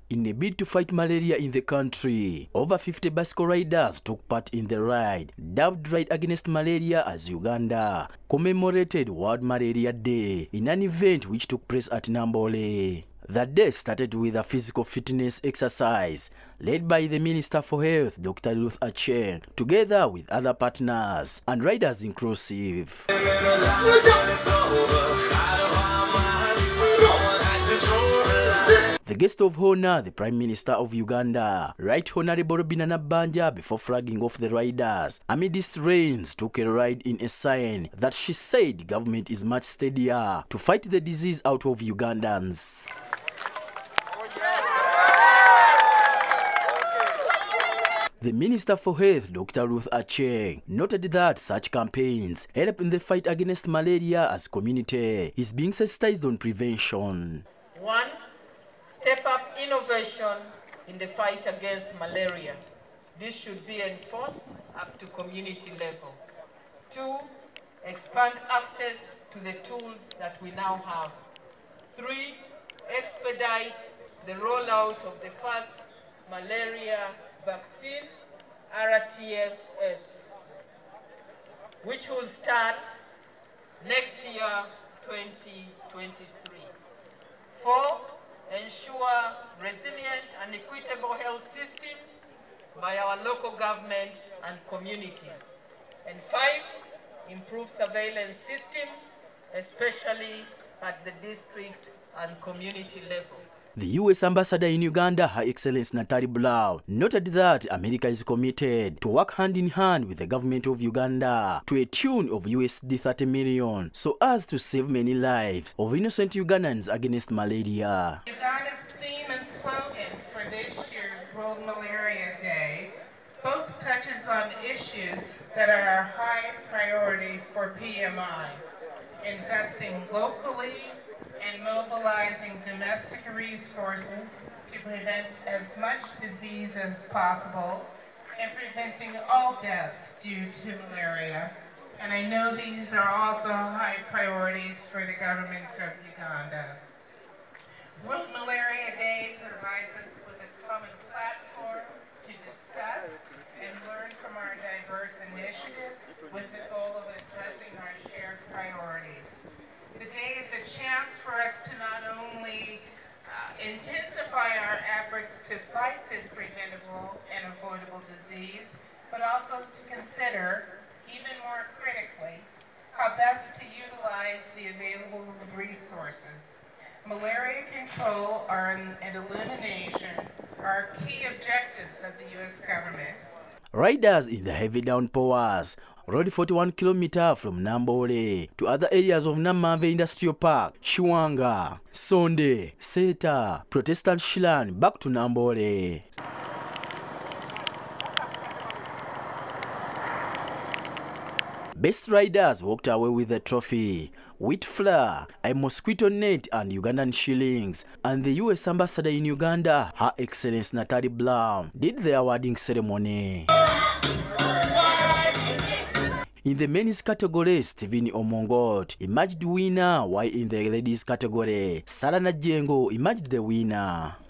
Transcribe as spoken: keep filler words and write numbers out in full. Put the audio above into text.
In a bid to fight malaria in the country, over fifty bicycle riders took part in the ride, dubbed Ride Against Malaria as Uganda, commemorated World Malaria Day in an event which took place at Nambole. The day started with a physical fitness exercise led by the Minister for Health, Doctor Ruth Aceng, together with other partners and riders inclusive. The guest of honor, the Prime Minister of Uganda, Right Honorable Robinah Nabbanja, before flagging off the riders amidst rains, took a ride in a sign that she said government is much steadier to fight the disease out of Ugandans. The Minister for Health, Doctor Ruth Aceng, noted that such campaigns help in the fight against malaria as community is being sensitized on prevention. One, step up innovation in the fight against malaria. This should be enforced up to community level. Two, expand access to the tools that we now have. Three, expedite the rollout of the first malaria vaccine, R T S S, which will start next year, twenty twenty-three. Four, ensure resilient and equitable health systems by our local governments and communities. And five, improve surveillance systems, especially at the district and community level. The U S Ambassador in Uganda, Her Excellency Natalie Brown, noted that America is committed to work hand in hand with the government of Uganda to a tune of U S D thirty million so as to save many lives of innocent Ugandans against malaria. Uganda's theme and slogan for this year's World Malaria Day both touches on issues that are a high priority for P M I, investing locally and mobilizing domestic resources to prevent as much disease as possible and preventing all deaths due to malaria. And I know these are also high priorities for the government of Uganda. World Malaria Day provides us with a common platform to discuss and learn from our diverse initiatives with the goal of addressing our shared priorities. The day is a chance for us to not only uh, intensify our efforts to fight this preventable and avoidable disease, but also to consider, even more critically, how best to utilize the available resources. Malaria control and elimination are key objectives of the U S government. Riders in the heavy downpours rode forty-one kilometers from Nambole to other areas of Namamve Industrial Park, Shiwanga, Sonde, Seta, Protestant Shilan, back to Nambole. Best riders walked away with the trophy, wheat flour, a mosquito net and Ugandan shillings, and the U S Ambassador in Uganda, Her Excellency Natalie Brown, did the awarding ceremony. In the men's category, Stephen Omongot emerged winner, while in the ladies category, Sarah Najengo emerged the winner.